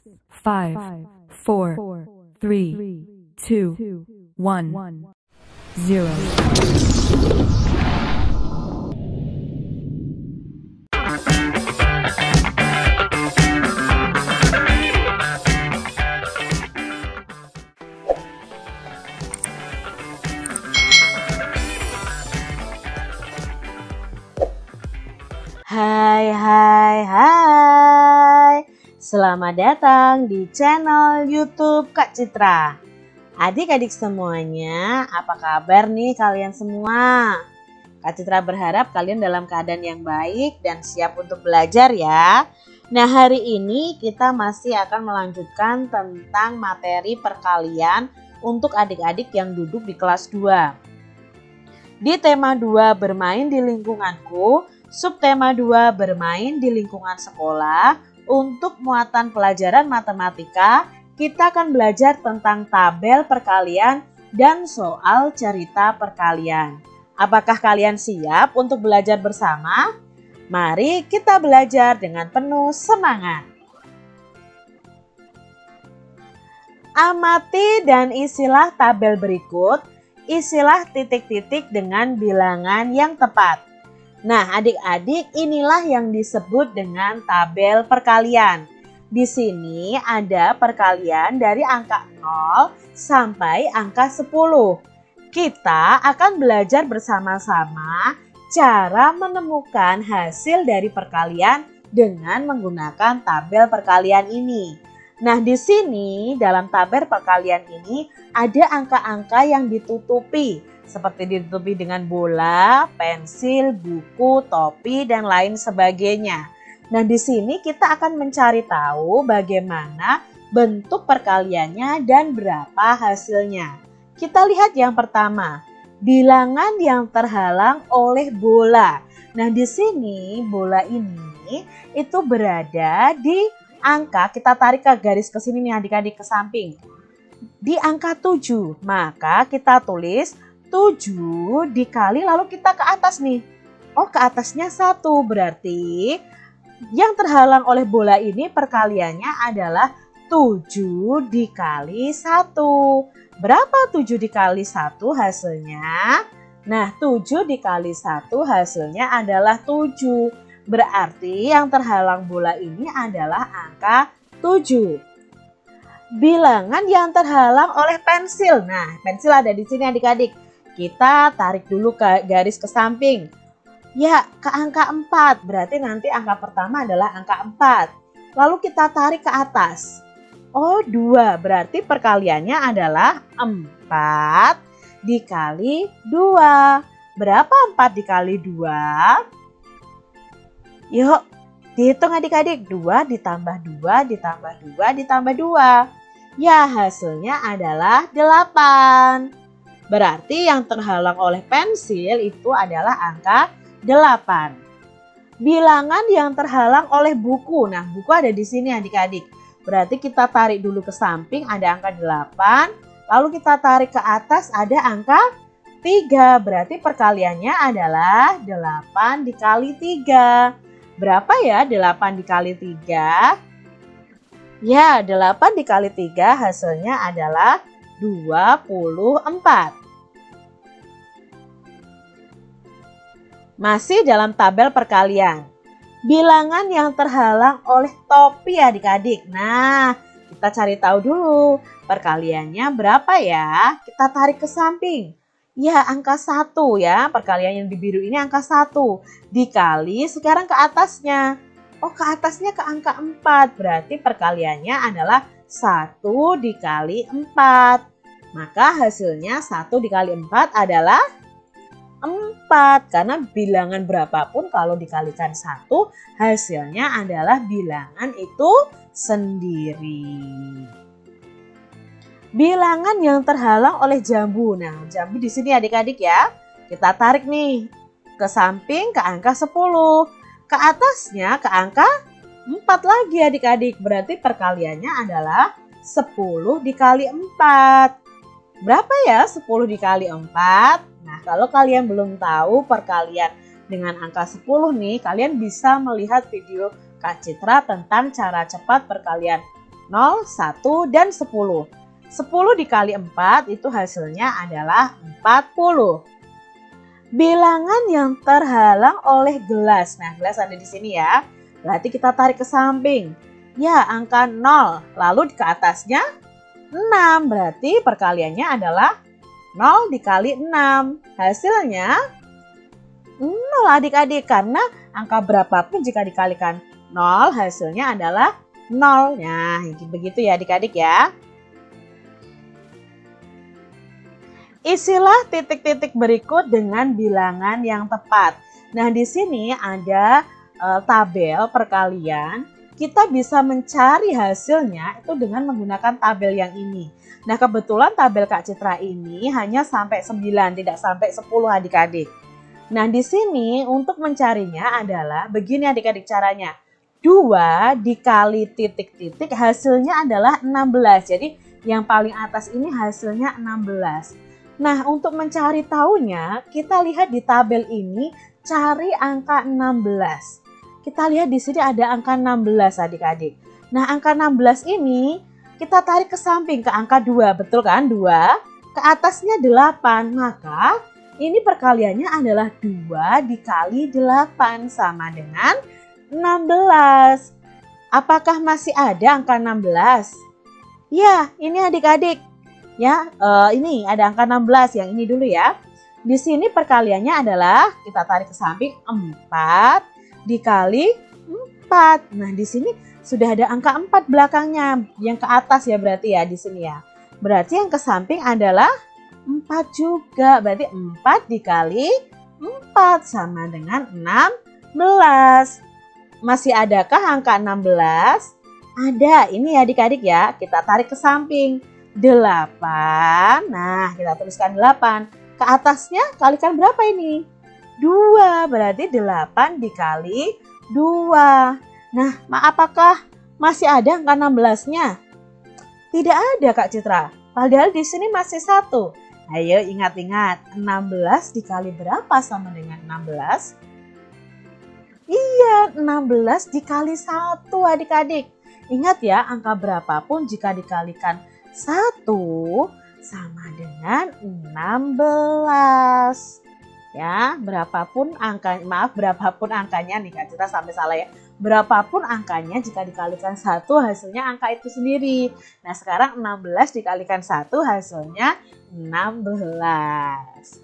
5, 4, 3, 2, 1, 0. Hai. Selamat datang di channel YouTube Kak Citra. Adik-adik semuanya, apa kabar nih kalian semua? Kak Citra berharap kalian dalam keadaan yang baik dan siap untuk belajar ya. Nah, hari ini kita masih akan melanjutkan tentang materi perkalian untuk adik-adik yang duduk di kelas 2. Di tema 2 bermain di lingkunganku, subtema 2 bermain di lingkungan sekolah. Untuk muatan pelajaran matematika, kita akan belajar tentang tabel perkalian dan soal cerita perkalian. Apakah kalian siap untuk belajar bersama? Mari kita belajar dengan penuh semangat. Amati dan isilah tabel berikut. Isilah titik-titik dengan bilangan yang tepat. Nah, adik-adik, inilah yang disebut dengan tabel perkalian. Di sini ada perkalian dari angka 0 sampai angka 10. Kita akan belajar bersama-sama cara menemukan hasil dari perkalian dengan menggunakan tabel perkalian ini. Nah, di sini dalam tabel perkalian ini ada angka-angka yang ditutupi. Seperti ditutupi dengan bola, pensil, buku, topi, dan lain sebagainya. Nah, di sini kita akan mencari tahu bagaimana bentuk perkaliannya dan berapa hasilnya. Kita lihat yang pertama, bilangan yang terhalang oleh bola. Nah, di sini bola ini itu berada di angka, kita tarik ke garis ke sini nih adik-adik ke samping. Di angka 7, maka kita tulis 7 dikali lalu kita ke atas nih. Oh, ke atasnya 1, berarti yang terhalang oleh bola ini perkaliannya adalah 7 dikali 1. Berapa 7 dikali 1 hasilnya? Nah, 7 dikali 1 hasilnya adalah 7. Berarti yang terhalang bola ini adalah angka 7. Bilangan yang terhalang oleh pensil. Nah, pensil ada di sini adik-adik. Kita tarik dulu ke garis ke samping. Ya, ke angka 4. Berarti nanti angka pertama adalah angka 4. Lalu kita tarik ke atas. Oh, 2. Berarti perkaliannya adalah 4 dikali 2. Berapa 4 dikali 2? Yuk, dihitung adik-adik. 2 ditambah 2 ditambah 2 ditambah 2. Ya, hasilnya adalah 8. Berarti yang terhalang oleh pensil itu adalah angka 8. Bilangan yang terhalang oleh buku. Nah, buku ada di sini adik-adik. Berarti kita tarik dulu ke samping ada angka 8. Lalu kita tarik ke atas ada angka 3. Berarti perkaliannya adalah 8 dikali 3. Berapa ya 8 dikali 3? Ya, 8 dikali 3 hasilnya adalah 24. Masih dalam tabel perkalian. Bilangan yang terhalang oleh topi adik-adik. Nah, kita cari tahu dulu perkaliannya berapa ya? Kita tarik ke samping. Ya, angka 1 ya. Perkalian yang di biru ini angka 1. Dikali sekarang ke atasnya. Oh, ke atasnya ke angka 4. Berarti perkaliannya adalah 1 dikali 4. Maka hasilnya 1 dikali 4 adalah 4. Karena bilangan berapapun kalau dikalikan 1 hasilnya adalah bilangan itu sendiri. Bilangan yang terhalang oleh jambu. Nah, jambu di sini adik-adik ya. Kita tarik nih ke samping ke angka 10. Ke atasnya ke angka 4 lagi adik-adik. Berarti perkaliannya adalah 10 dikali 4. Berapa ya 10 dikali 4? Nah, kalau kalian belum tahu perkalian dengan angka 10 nih, kalian bisa melihat video Kak Citra tentang cara cepat perkalian 0, 1, dan 10. 10 dikali 4 itu hasilnya adalah 40. Bilangan yang terhalang oleh gelas. Nah, gelas ada di sini ya. Berarti kita tarik ke samping. Ya, angka 0. Lalu ke atasnya 6. Berarti perkaliannya adalah 0 dikali 6. Hasilnya 0 adik-adik. Karena angka berapapun jika dikalikan 0 hasilnya adalah 0. Nah, begitu ya adik-adik ya. Isilah titik-titik berikut dengan bilangan yang tepat. Nah, di sini ada tabel perkalian. Kita bisa mencari hasilnya itu dengan menggunakan tabel yang ini. Nah, kebetulan tabel Kak Citra ini hanya sampai 9, tidak sampai 10 adik-adik. Nah, di sini untuk mencarinya adalah begini adik-adik caranya. 2 dikali titik-titik hasilnya adalah 16. Jadi, yang paling atas ini hasilnya 16. Nah, untuk mencari tahunya, kita lihat di tabel ini cari angka 16. Kita lihat di sini ada angka 16 adik-adik. Nah, angka 16 ini kita tarik ke samping ke angka 2, betul kan? 2, ke atasnya 8. Maka ini perkaliannya adalah 2 dikali 8 sama dengan 16. Apakah masih ada angka 16? Ya, ini adik-adik. Ya, ini ada angka 16, yang ini dulu ya. Di sini perkaliannya adalah kita tarik ke samping 4 dikali 4. Nah, di sini sudah ada angka 4 belakangnya, yang ke atas ya berarti ya di sini ya. Berarti yang ke samping adalah 4 juga. Berarti 4 dikali 4 sama dengan 16. Masih adakah angka 16? Ada. Ini ya adik-adik ya. Kita tarik ke samping. 8. Nah, kita tuliskan 8. Ke atasnya kalikan berapa ini? 2. Berarti 8 dikali 2. Nah, apakah masih ada angka 16-nya? Tidak ada Kak Citra. Padahal di sini masih 1. Ayo ingat-ingat. 16 dikali berapa sama dengan 16? Iya, 16 dikali 1 adik-adik. Ingat ya, angka berapapun jika dikalikan 1 sama dengan 16. Ya, berapapun angkanya nih Kak Citra sampai salah ya. Berapapun angkanya jika dikalikan 1 hasilnya angka itu sendiri. Nah, sekarang 16 dikalikan 1 hasilnya 16.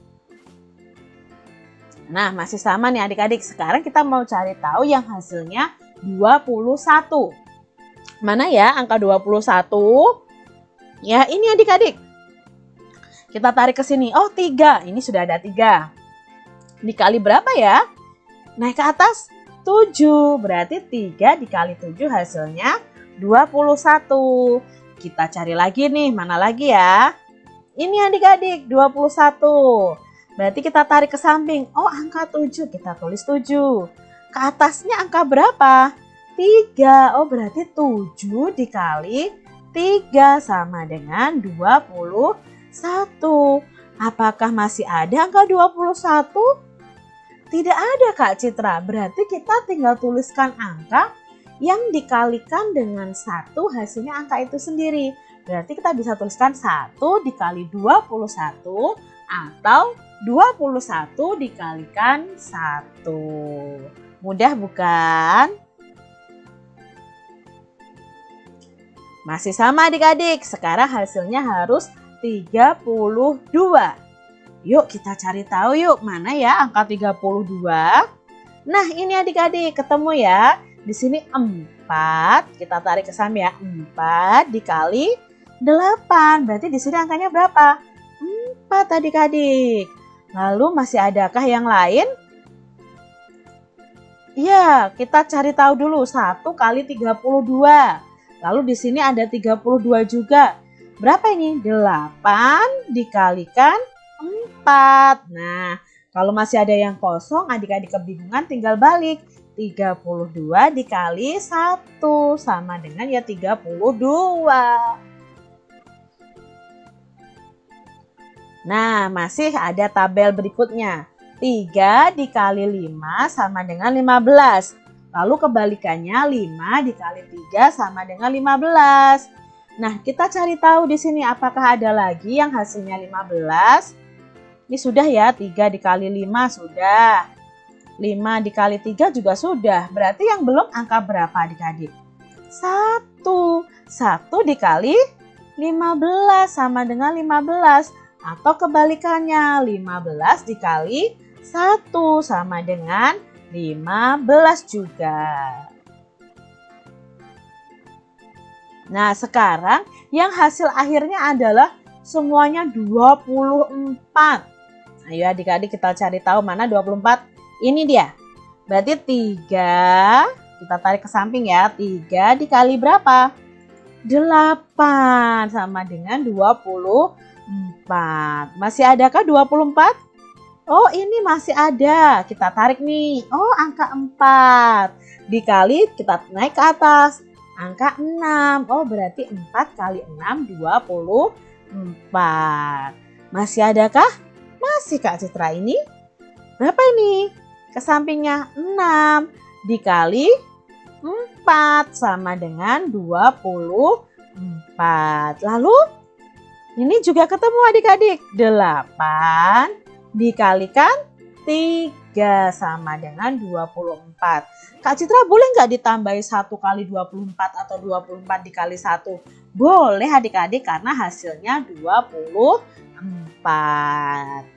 Nah, masih sama nih adik-adik. Sekarang kita mau cari tahu yang hasilnya 21. Mana ya angka 21? Ya, ini adik-adik. Kita tarik ke sini. Oh, 3. Ini sudah ada 3. Dikali berapa ya? Naik ke atas 7. Berarti 3 dikali 7 hasilnya 21. Kita cari lagi nih. Mana lagi ya? Ini adik-adik 21. Berarti kita tarik ke samping. Oh, angka 7. Kita tulis 7. Ke atasnya angka berapa? 3. Oh, berarti 7 dikali 3 sama dengan 21. Apakah masih ada angka 21? Tidak ada Kak Citra. Berarti kita tinggal tuliskan angka yang dikalikan dengan 1 hasilnya angka itu sendiri. Berarti kita bisa tuliskan 1 dikali 21 atau 21 dikalikan 1. Mudah bukan? Masih sama adik-adik. Sekarang hasilnya harus 32. Yuk kita cari tahu yuk. Mana ya angka 32? Nah, ini adik-adik ketemu ya. Di sini 4. Kita tarik ke samping ya. 4 dikali 8. Berarti di sini angkanya berapa? 4 adik-adik. Lalu masih adakah yang lain? Ya, kita cari tahu dulu. 1 kali 32. Lalu di sini ada 32 juga. Berapa ini? 8 dikalikan 4. Nah, kalau masih ada yang kosong, adik-adik kebingungan tinggal balik. 32 dikali 1 sama dengan ya 32. Nah, masih ada tabel berikutnya. 3 dikali 5 sama dengan 15. Lalu kebalikannya 5 dikali 3 sama dengan 15. Nah, kita cari tahu di sini apakah ada lagi yang hasilnya 15. Ini sudah ya, 3 dikali 5 sudah. 5 dikali 3 juga sudah. Berarti yang belum angka berapa adik-adik? 1. 1 dikali 15 sama dengan 15. Atau kebalikannya, 15 dikali 1 sama dengan 15 juga. Nah, sekarang yang hasil akhirnya adalah semuanya 24. Ayo adik-adik kita cari tahu mana 24. Ini dia. Berarti 3, kita tarik ke samping ya. 3 dikali berapa? 8 sama dengan 24. Masih adakah 24? Oh, ini masih ada. Kita tarik nih. Oh, angka 4. Dikali kita naik ke atas. Angka 6. Oh, berarti 4 kali 6, 24. Masih adakah? Masih Kak Citra ini. Berapa ini? Ke sampingnya 6 dikali 4 sama dengan 24. Lalu ini juga ketemu adik-adik. 8 dikalikan 3 sama dengan 24. Kak Citra boleh nggak ditambahi 1 kali 24 atau 24 dikali 1? Boleh adik-adik karena hasilnya 24.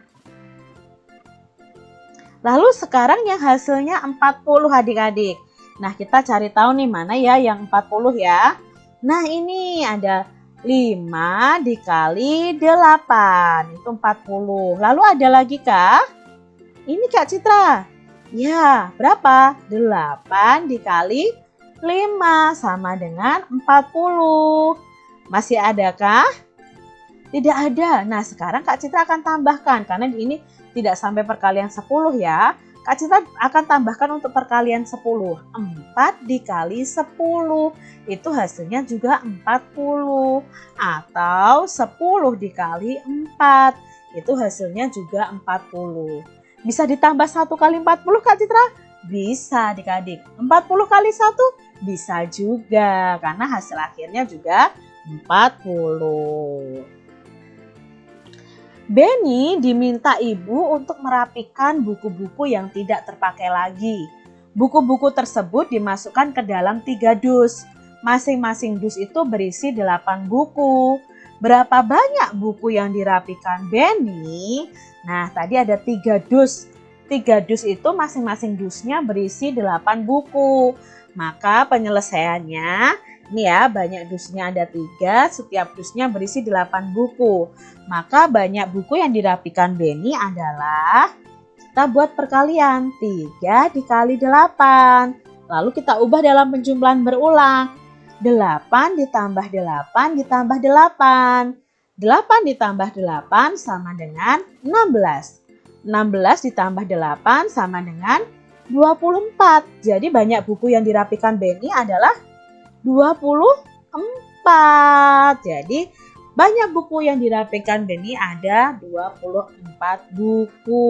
Lalu sekarang yang hasilnya 40 adik-adik. Nah, kita cari tahu nih mana ya yang 40 ya. Nah, ini ada 5 dikali 8. Itu 40. Lalu ada lagi kah? Ini Kak Citra. Ya, berapa? 8 dikali 5 sama dengan 40. Masih adakah? Tidak ada. Nah, sekarang Kak Citra akan tambahkan karena ini tidak sampai perkalian 10 ya. Kak Citra akan tambahkan untuk perkalian 10. 4 dikali 10. Itu hasilnya juga 40. Atau 10 dikali 4. Itu hasilnya juga 40. Bisa ditambah 1 kali 40 Kak Citra? Bisa adik-adik. 40 kali 1? Bisa juga. Karena hasil akhirnya juga 40. Benny diminta ibu untuk merapikan buku-buku yang tidak terpakai lagi. Buku-buku tersebut dimasukkan ke dalam 3 dus. Masing-masing dus itu berisi 8 buku. Berapa banyak buku yang dirapikan Benny? Nah, tadi ada 3 dus. 3 dus itu masing-masing dusnya berisi 8 buku. Maka penyelesaiannya, ini ya, banyak dusnya ada 3, setiap dusnya berisi 8 buku. Maka banyak buku yang dirapikan Benny adalah, kita buat perkalian, 3 dikali 8. Lalu kita ubah dalam penjumlahan berulang. 8 ditambah 8 ditambah 8. 8 ditambah 8 sama dengan 16. 16 ditambah 8 sama dengan 24. Jadi banyak buku yang dirapikan Benny adalah 24. Jadi banyak buku yang dirapikan Benny ada 24 buku.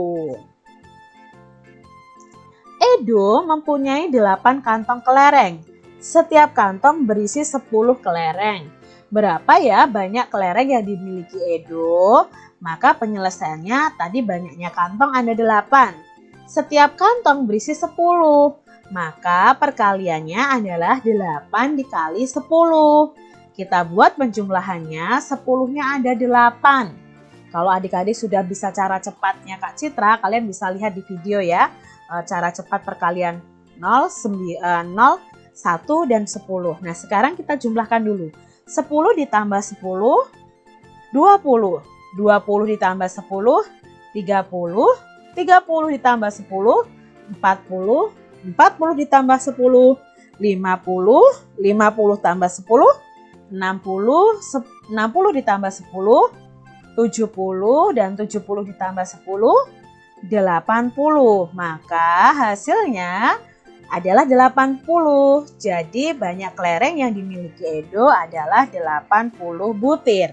Edo mempunyai 8 kantong kelereng. Setiap kantong berisi 10 kelereng. Berapa ya banyak kelereng yang dimiliki Edo? Maka penyelesaiannya tadi banyaknya kantong ada 8. Setiap kantong berisi 10. Maka perkaliannya adalah 8 dikali 10. Kita buat penjumlahannya, 10-nya ada 8. Kalau adik-adik sudah bisa cara cepatnya Kak Citra, kalian bisa lihat di video ya. Cara cepat perkalian 0, 1, dan 10. Nah, sekarang kita jumlahkan dulu. 10 ditambah 10, 20. 20 ditambah 10, 30. 30 ditambah 10, 40. 40 ditambah 10, 50. 50 tambah 10, 60. 60 ditambah 10, 70. Dan 70 ditambah 10, 80. Maka hasilnya adalah 80. Jadi banyak kelereng yang dimiliki Edo adalah 80 butir.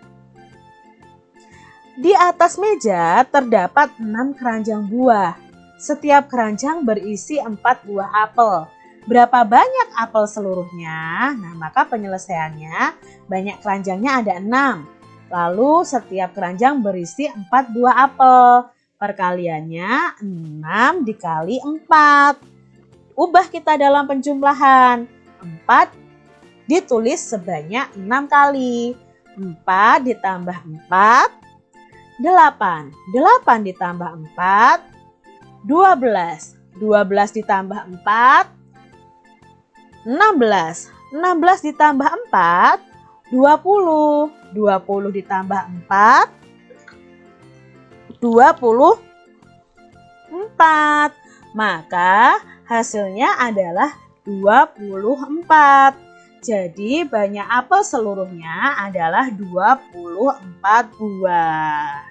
Di atas meja terdapat 6 keranjang buah. Setiap keranjang berisi 4 buah apel. Berapa banyak apel seluruhnya? Nah, maka penyelesaiannya banyak keranjangnya ada 6. Lalu setiap keranjang berisi 4 buah apel. Perkaliannya 6 dikali 4. Ubah kita dalam penjumlahan. 4 ditulis sebanyak 6 kali. 4 ditambah 4, 8. 8 ditambah 4, 12. 12 ditambah 4, 16. 16 ditambah 4, 20. 20 ditambah 4, 24. Maka hasilnya adalah 24. Jadi banyak apel seluruhnya adalah 24 buah.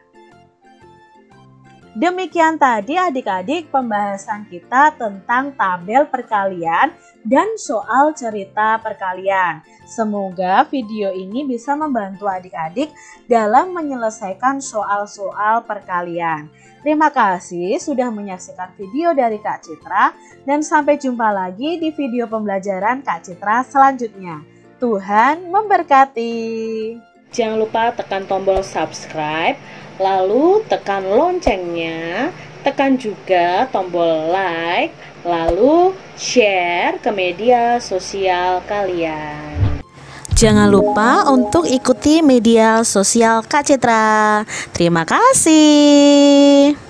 Demikian tadi adik-adik pembahasan kita tentang tabel perkalian dan soal cerita perkalian. Semoga video ini bisa membantu adik-adik dalam menyelesaikan soal-soal perkalian. Terima kasih sudah menyaksikan video dari Kak Citra dan sampai jumpa lagi di video pembelajaran Kak Citra selanjutnya. Tuhan memberkati. Jangan lupa tekan tombol subscribe, lalu tekan loncengnya, tekan juga tombol like, lalu share ke media sosial kalian. Jangan lupa untuk ikuti media sosial Kak Citra. Terima kasih.